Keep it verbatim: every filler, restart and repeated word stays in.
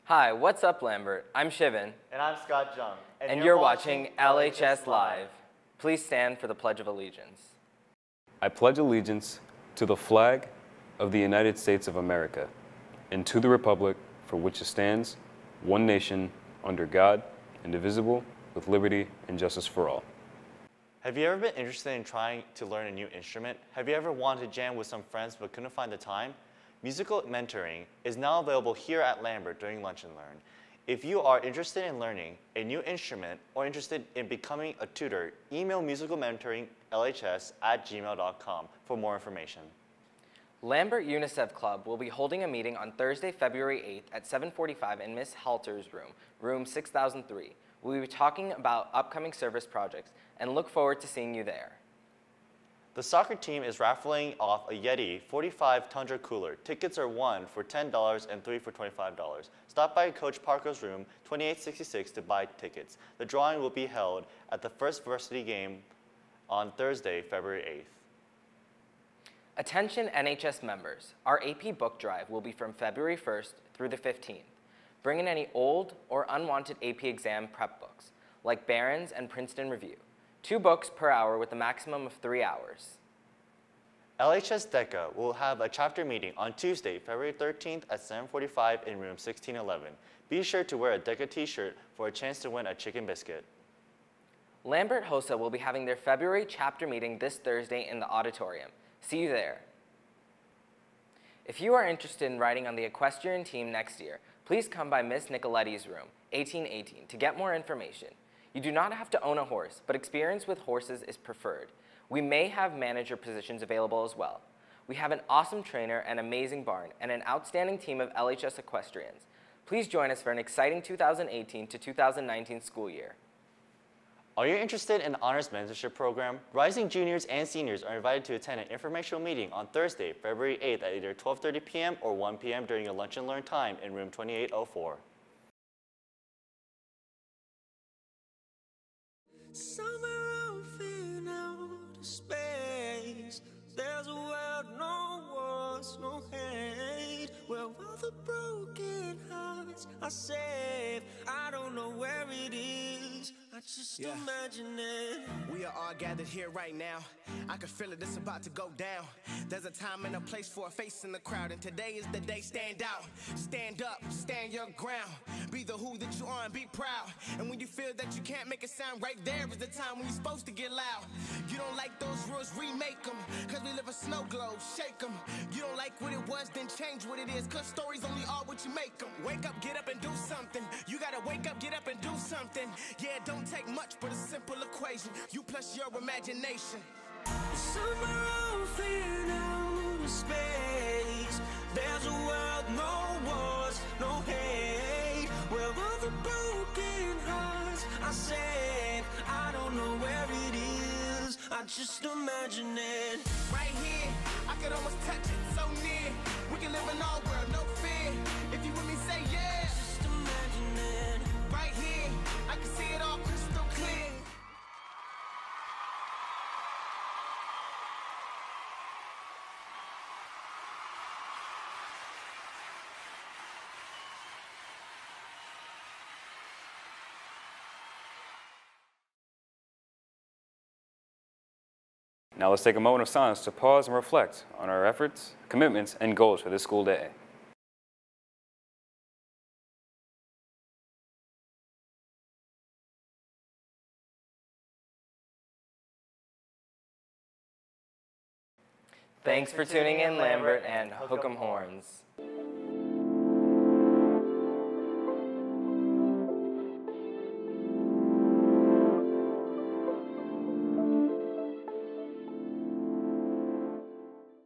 Hi, what's up, Lambert? I'm Shivan. And I'm Scott Jung. And, and you're, you're watching, watching L H S Live. Please stand for the Pledge of Allegiance. I pledge allegiance to the flag of the United States of America and to the republic for which it stands, one nation, under God, indivisible, with liberty and justice for all. Have you ever been interested in trying to learn a new instrument? Have you ever wanted to jam with some friends but couldn't find the time? Musical mentoring is now available here at Lambert during Lunch and Learn. If you are interested in learning a new instrument or interested in becoming a tutor, email musicalmentoringlhs at gmail dot com for more information. Lambert UNICEF Club will be holding a meeting on Thursday, February eighth at seven forty-five in Miss Halter's room, room six thousand three. We'll be talking about upcoming service projects and look forward to seeing you there. The soccer team is raffling off a Yeti forty-five Tundra cooler. Tickets are one for ten dollars and three for twenty-five dollars. Stop by Coach Parker's room, twenty-eight sixty-six, to buy tickets. The drawing will be held at the First Varsity game on Thursday, February eighth. Attention N H S members. Our A P book drive will be from February first through the fifteenth. Bring in any old or unwanted A P exam prep books, like Barron's and Princeton Review. Two books per hour with a maximum of three hours. L H S DECA will have a chapter meeting on Tuesday, February thirteenth at seven forty-five in room sixteen eleven. Be sure to wear a DECA t-shirt for a chance to win a chicken biscuit. Lambert HOSA will be having their February chapter meeting this Thursday in the auditorium. See you there. If you are interested in riding on the equestrian team next year, please come by Miss Nicoletti's room, eighteen eighteen, to get more information. You do not have to own a horse, but experience with horses is preferred. We may have manager positions available as well. We have an awesome trainer, an amazing barn, and an outstanding team of L H S equestrians. Please join us for an exciting two thousand eighteen to two thousand nineteen school year. Are you interested in the Honors Mentorship Program? Rising juniors and seniors are invited to attend an informational meeting on Thursday, February eighth at either twelve thirty p m or one p m during your lunch and learn time in room twenty-eight oh four. Somewhere off in outer space, there's a world, no wars, no hate, where all the broken hearts are safe. I don't know where it is, I just yeah. imagine it. We are all gathered here right now. I can feel it, it's about to go down. There's a time and a place for a face in the crowd, and today is the day. Stand out, stand up, stand your ground. Be the who that you are and be proud. And when you feel that you can't make it sound right, there is the time when you're supposed to get loud. You don't like those rules, remake them, cause we live a snow globe, shake them. You don't like what it was, then change what it is, cause stories only are what you make them. Wake up, get up and do something. You gotta wake up, get up and do something. Yeah, don't take much but a simple equation, you plus your imagination. Somewhere off in outer space, there's a world, no wars, no hate, where all the broken hearts are safe. I don't know where it is, I just imagine it. Right here, I could almost touch it, so near. We can live in our world, no fear. If you with me, say yeah. Just imagine it. Right here, I can see it all crystal clear. Now let's take a moment of silence to pause and reflect on our efforts, commitments, and goals for this school day. Thanks for tuning in, Lambert, and hook 'em horns.